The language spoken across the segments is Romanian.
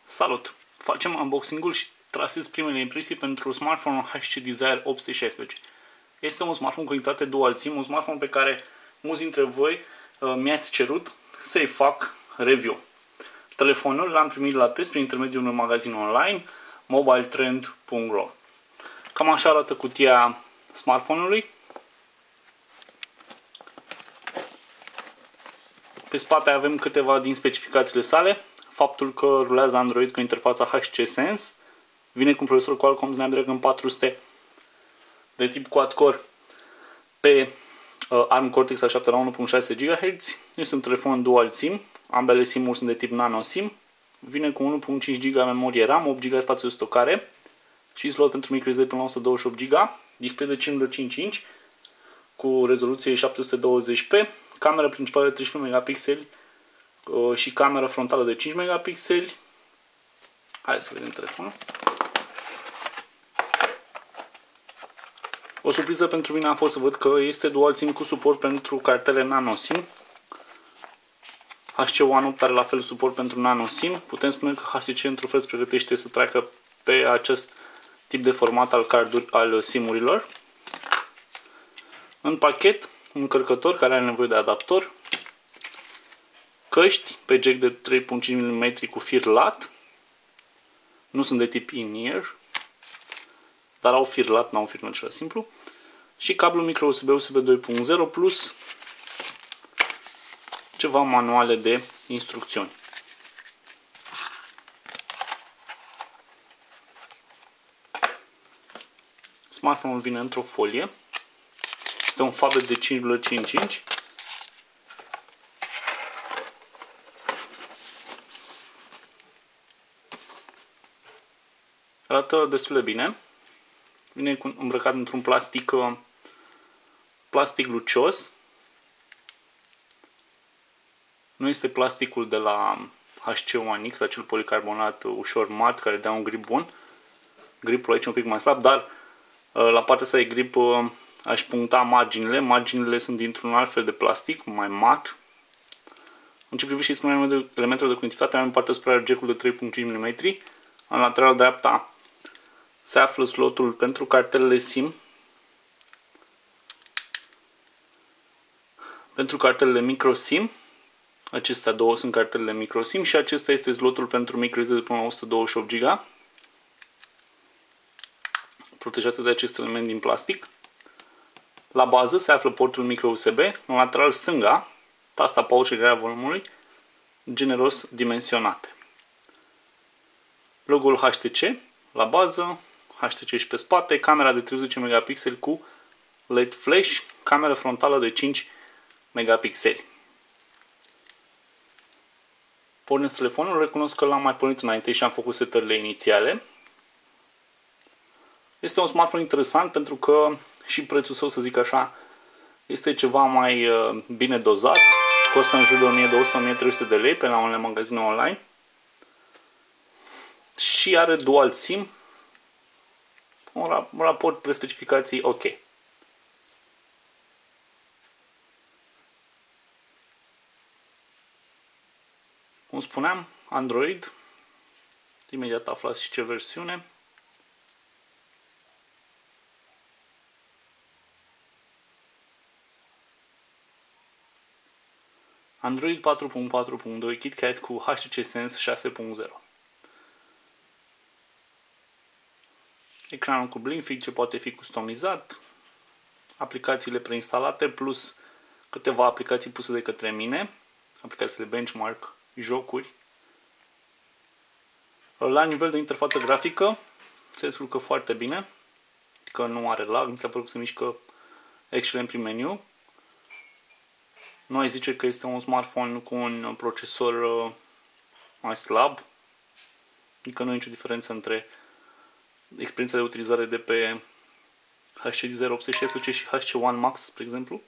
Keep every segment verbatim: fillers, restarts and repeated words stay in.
Salut! Facem unboxing-ul și trasez primele impresii pentru smartphone-ul H C Desire opt sute șaisprezece. Este un smartphone cu unitate dual SIM, un smartphone pe care mulți dintre voi uh, mi-ați cerut să-i fac review. Telefonul l-am primit la test prin intermediul unui magazin online, mobile trend punct ro. Cam așa arată cutia smartphone-ului. Pe spate avem câteva din specificațiile sale. Faptul că rulează Android cu interfața H C Sense, vine cu un procesor Qualcomm Snapdragon patru sute de tip quad-core pe uh, ARM Cortex A șapte la unu virgulă șase gigahertz. Este un telefon dual SIM, ambele SIM-uri sunt de tip nano SIM. Vine cu unu virgulă cinci giga memorie RAM, opt giga spațiu de stocare și slot pentru microSD până la o sută douăzeci și opt giga. Display de cinci virgulă cinci inch cu rezoluție șapte sute douăzeci p, camera principală de treisprezece megapixeli și camera frontală de cinci megapixeli. Hai să vedem telefonul. O surpriză pentru mine a fost să văd că este dual SIM cu suport pentru cartele nano SIM. H C One opt are la fel suport pentru nano SIM. Putem spune că H T C într-un fel se pregătește să treacă pe acest tip de format al, carduri, al SIM-urilor. În pachet, un încărcător care are nevoie de adaptor, căști pe jack de trei virgulă cinci milimetri cu fir lat, nu sunt de tip in-ear, dar au fir lat, n-au fir acela simplu, și cablu micro U S B U S B doi punct zero plus ceva manuale de instrucțiuni. Smartphone-ul vine într-o folie, este un phablet de cinci virgulă cinci inch. Arată destul de bine. Vine îmbrăcat într-un plastic plastic lucios. Nu este plasticul de la H C One X, acel policarbonat ușor mat care dă un grip bun. Gripul aici e un pic mai slab, dar la partea asta de grip aș puncta marginile. Marginile sunt dintr-un alt fel de plastic, mai mat. În ce privește elementele de conectivitate, avem partea superioră jack-ul de trei virgulă cinci milimetri. În lateralul dreapta se află slotul pentru cartelele SIM, pentru cartelele micro SIM. Acestea două sunt cartelele micro SIM și acesta este slotul pentru microSD de până la o sută douăzeci și opt giga, protejate de acest element din plastic. La bază se află portul micro U S B, în lateral stânga, tasta power și reglarea volumului, generos dimensionate. Logo-ul H T C la bază, H T C și pe spate, camera de treizeci megapixeli cu L E D flash, camera frontală de cinci megapixeli. Pornesc telefonul, recunosc că l-am mai pornit înainte și am făcut setările inițiale. Este un smartphone interesant pentru că și prețul său, să zic așa, este ceva mai bine dozat. Costă în jur de o mie două sute - o mie trei sute de lei pe la unele magazine online. Și are dual SIM. Un raport pre specificații ok. Cum spuneam, Android. Imediat aflați și ce versiune. Android patru punct patru punct doi KitKat cu H T C Sense șase punct zero. Ecranul cu BlinkFish ce poate fi customizat, aplicațiile preinstalate plus câteva aplicații puse de către mine, aplicațiile benchmark, jocuri. La nivel de interfață grafică se descurcă foarte bine, că nu are lag, mi s-a părut că se mișcă excelent prin meniu. Nu ai zice că este un smartphone cu un procesor mai slab, adică nu e nicio diferență între experiența de utilizare de pe H C Desire opt sute șaisprezece și H C One Max, spre exemplu.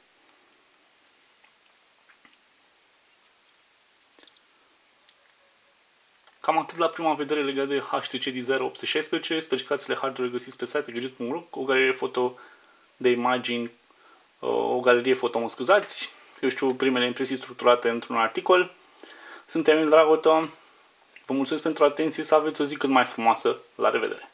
Cam atât la prima vedere legat de H T C Desire opt sute șaisprezece. Specificațiile hardware găsiți pe site pe gadget punct ro, o galerie foto de imagini, o galerie foto, mă scuzați, eu știu, primele impresii structurate într-un articol. Sunt Emil Dragotă. Vă Vă mulțumesc pentru atenție, să aveți o zi cât mai frumoasă. La revedere!